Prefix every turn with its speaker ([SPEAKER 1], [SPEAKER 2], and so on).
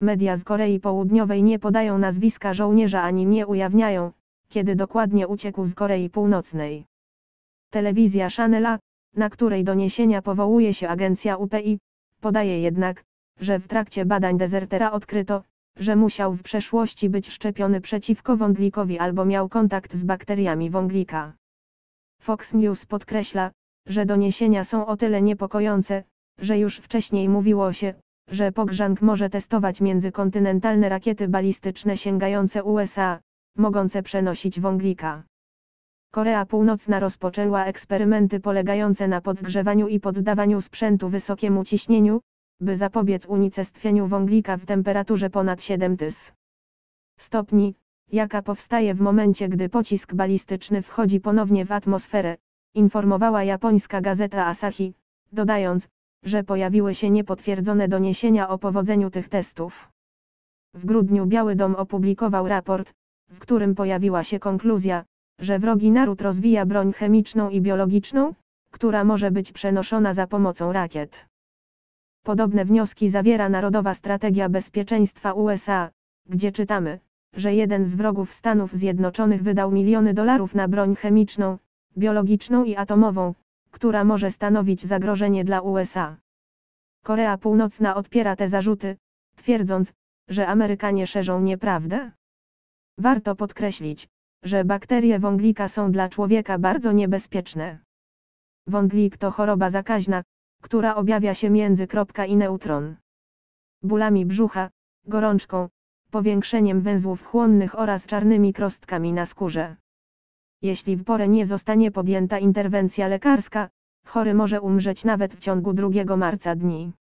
[SPEAKER 1] Media z Korei Południowej nie podają nazwiska żołnierza ani nie ujawniają, kiedy dokładnie uciekł z Korei Północnej. Telewizja Channel, na której doniesienia powołuje się agencja UPI, podaje jednak, że w trakcie badań dezertera odkryto, że musiał w przeszłości być szczepiony przeciwko wąglikowi albo miał kontakt z bakteriami wąglika. Fox News podkreśla, że doniesienia są o tyle niepokojące, że już wcześniej mówiło się, że Pogrzang może testować międzykontynentalne rakiety balistyczne sięgające USA, mogące przenosić wąglika. Korea Północna rozpoczęła eksperymenty polegające na podgrzewaniu i poddawaniu sprzętu wysokiemu ciśnieniu, by zapobiec unicestwieniu wąglika w temperaturze ponad 7 stopni, jaka powstaje w momencie, gdy pocisk balistyczny wchodzi ponownie w atmosferę, informowała japońska gazeta Asahi, dodając, że pojawiły się niepotwierdzone doniesienia o powodzeniu tych testów. W grudniu Biały Dom opublikował raport, w którym pojawiła się konkluzja, że wrogi naród rozwija broń chemiczną i biologiczną, która może być przenoszona za pomocą rakiet. Podobne wnioski zawiera Narodowa Strategia Bezpieczeństwa USA, gdzie czytamy, że jeden z wrogów Stanów Zjednoczonych wydał miliony dolarów na broń chemiczną, biologiczną i atomową, która może stanowić zagrożenie dla USA. Korea Północna odpiera te zarzuty, twierdząc, że Amerykanie szerzą nieprawdę. Warto podkreślić, że bakterie wąglika są dla człowieka bardzo niebezpieczne. Wąglik to choroba zakaźna, która objawia się między kropka i neutron. Bólami brzucha, gorączką, powiększeniem węzłów chłonnych oraz czarnymi krostkami na skórze. Jeśli w porę nie zostanie podjęta interwencja lekarska, chory może umrzeć nawet w ciągu 2 marca dni.